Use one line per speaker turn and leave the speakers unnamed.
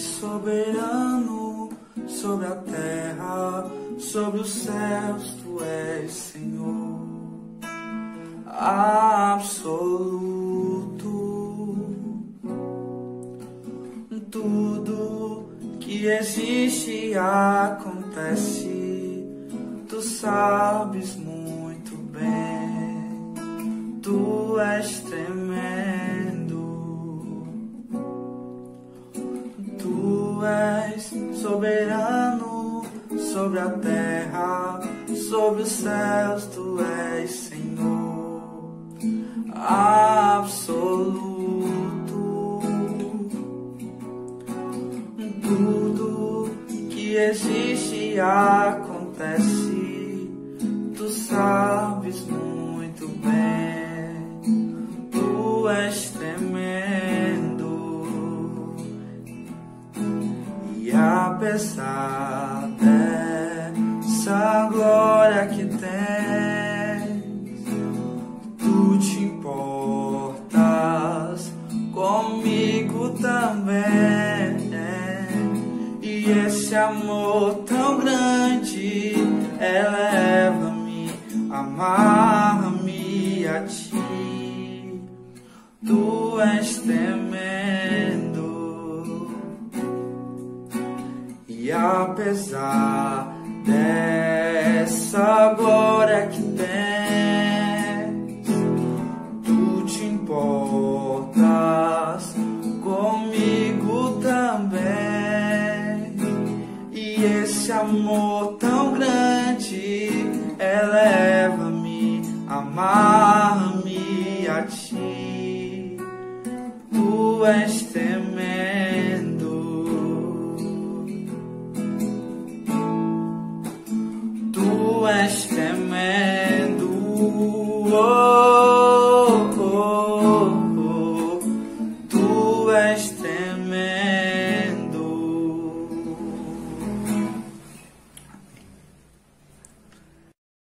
soberano sobre a terra, sobre os céus, tu és Senhor absoluto. Tudo que existe e acontece, tu sabes muito bem, tu és tremendo. Tu és soberano sobre a terra, sobre os céus, tu és Senhor absoluto. Tudo que existe e acontece, tu sabes muito bem, tu és tremendo. E apesar dessa glória que tens, tu te importas comigo também. E esse amor tão grande eleva-me, amarra-me a ti. Tu és tremendo. E apesar dessa glória que tens, tu te importas comigo também. E esse amor tão grande eleva-me, amarra-me a ti. Tu és tremendo. Tu és tremendo.